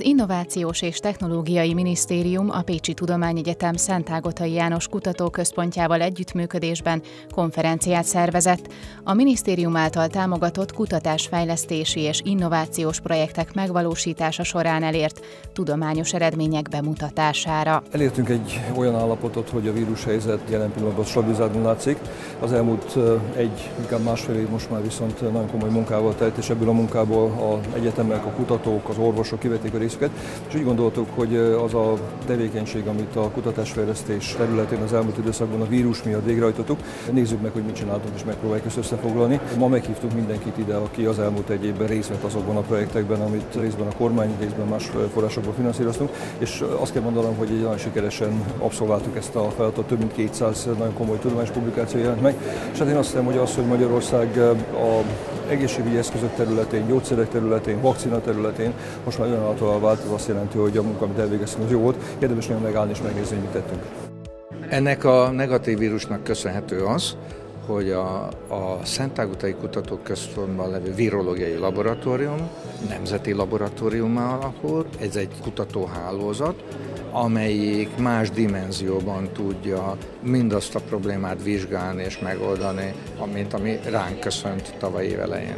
Innovációs és Technológiai Minisztérium a Pécsi Tudományegyetem Szent Ágothai János Kutatóközpontjával együttműködésben konferenciát szervezett. A minisztérium által támogatott kutatásfejlesztési és innovációs projektek megvalósítása során elért tudományos eredmények bemutatására. Elértünk egy olyan állapotot, hogy a vírushelyzet jelen pillanatban stabilizálni látszik. Az elmúlt inkább másfél év most már viszont nagyon komoly munkával telt, és ebből a munkából az egyetemek, a kutatók, az orvosok kivették a részüket, és úgy gondoltuk, hogy az a tevékenység, amit a kutatásfejlesztés területén az elmúlt időszakban a vírus miatt végrehajtottuk, nézzük meg, hogy mit csináltunk, és megpróbáljuk ezt összefoglalni. Ma meghívtunk mindenkit ide, aki az elmúlt egy évben részt vett azokban a projektekben, amit részben a kormány, részben más forrásokból finanszíroztunk, és azt kell mondanom, hogy nagyon sikeresen abszolváltuk ezt a feladatot, több mint 200 nagyon komoly tudományos publikáció jelent meg, és hát én azt hiszem, hogy az, hogy Magyarország a egészségügyi eszközök területén, gyógyszerek területén, vakcina területén most már olyan által vált, az azt jelenti, hogy a munka, amit elvégeztünk, az jó volt. Érdemes nagyon megállni és megnézni, mit tettünk. Ennek a negatív vírusnak köszönhető az, hogy a Szent Ágothai Kutatóközpontban levő virológiai laboratórium nemzeti laboratóriummá alakul. Ez egy kutatóhálózat, amelyik más dimenzióban tudja mindazt a problémát vizsgálni és megoldani, ami ránk köszönt tavaly év elején.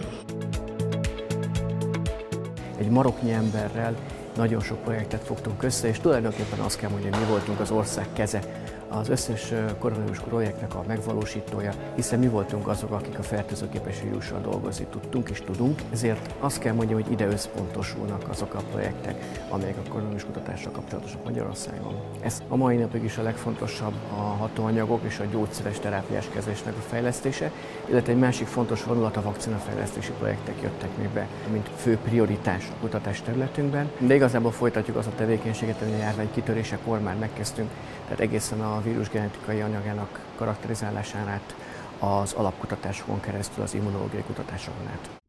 Egy maroknyi emberrel nagyon sok projektet fogtunk össze, és tulajdonképpen azt kell mondani, hogy mi voltunk az ország keze, az összes koronavírus projektnek a megvalósítója, hiszen mi voltunk azok, akik a fertőzőképes vírussal dolgozni tudtunk és tudunk. Ezért azt kell mondjam, hogy ide összpontosulnak azok a projektek, amelyek a koronavírus kutatással kapcsolatosak Magyarországon. Ez a mai napig is a legfontosabb, a hatóanyagok és a gyógyszeres terápiás kezelésnek a fejlesztése, illetve egy másik fontos vonulat, a vakcinafejlesztési projektek jöttek még be, mint fő prioritás a kutatás területünkben. De igazából folytatjuk azt a tevékenységet, ami a járvány kitörésekor már megkezdtünk, tehát egészen a vírus genetikai anyagának karakterizálásán át az alapkutatásokon keresztül az immunológiai kutatásokon át.